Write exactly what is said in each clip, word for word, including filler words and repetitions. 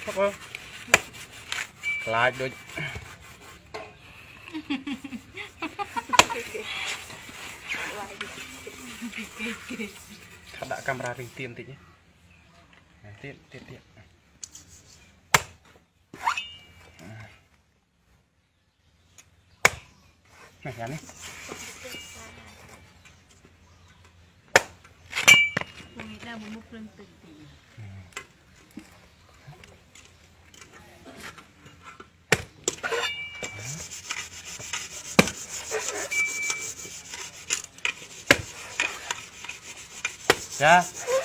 Thấp hơn. Lại đôi. Khá đã camera rình tiêm tí nhé. Tiêm, tiêm, tiêm. Này gắn đi. Người ta muốn múc lên từ tí. Dạ.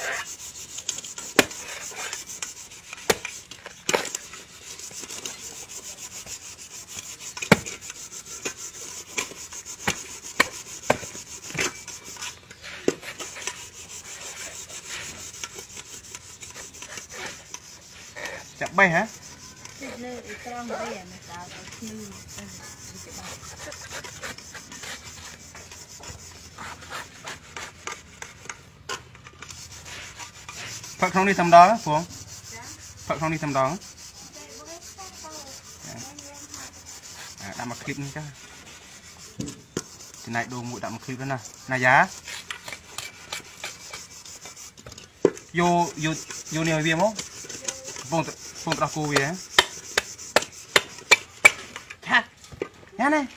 Chẳng bay hả? Phật không đi thăm đó Phượng. Phật không đi thăm đó. À, đã mặc clip chứ. Thì này đồ mũi đã mặc clip đó nè. Này giá. Vô vô vô nhiều viêm không? Phượng Phượng tao cô về. Ha. Nhá này.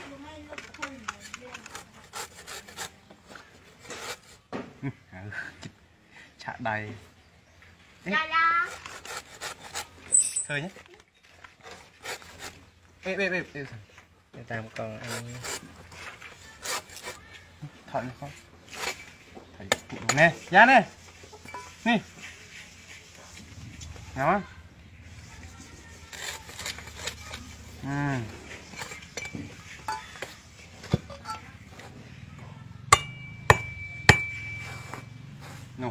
Chạ đầy. Dạ dạ. Thôi nhé. Ê ê ê ê. Để tạm còn ăn. Thận không? Thầy cụ nè, giá nè. Nè. Nghe không? Ừm. No.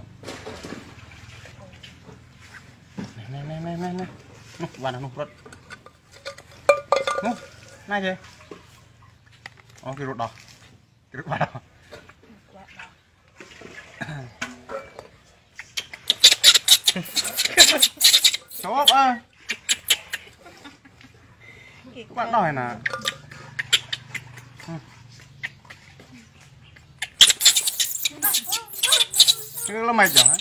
Nè nè nè nè nè. No, vào nó rớt. No, này gì? Ô, cái rớt đỏ. Cái rớt vào đỏ. Cháu ốc ơi. Các bạn đòi nè. Cái nó mệt rồi hả?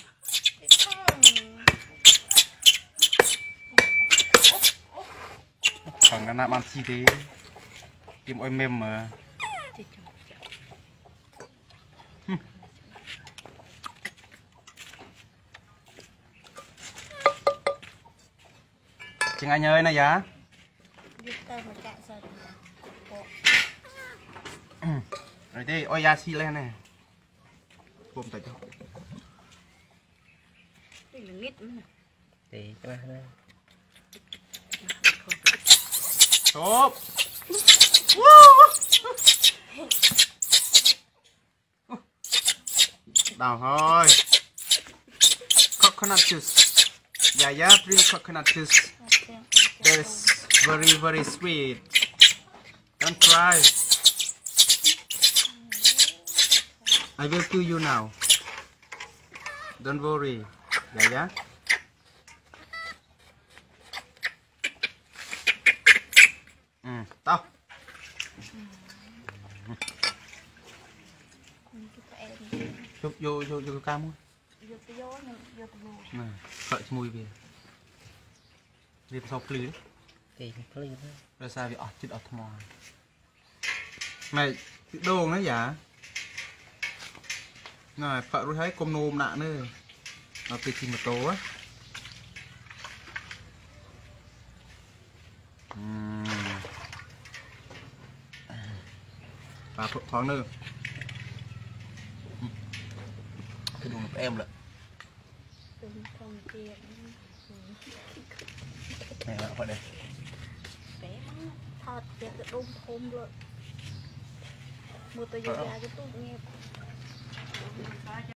Còn cái nào ăn chi thế? Tìm ôi mềm mà. Chừng anh ơi này giá. Rồi đi, ôi da xì lên này. Bồm tay cho. Thì cho nó. Tốt. Đào thôi. Coconut juice. Yeah, yeah, drink coconut juice. That is very, very sweet. Don't cry. I will kill you now. Don't worry. Yeah, yeah. Ừ, tao. Vô vô vô vô cam không? Vô vô vô vô. Nè, khởi mùi về. Đi sau pli đấy. Thì pli đó. Rồi sao bị ọt chết ọt mò. Mày đồ nó giả. Này, phải rồi thấy con nôm nạ nữa. Nó tì chìm một tố á. Và thoáng nữa. Cái đồ của em lại. Này là phải đây. Thật, cái đôm thôm luôn. Một tôi vô ra cho tôi nghe.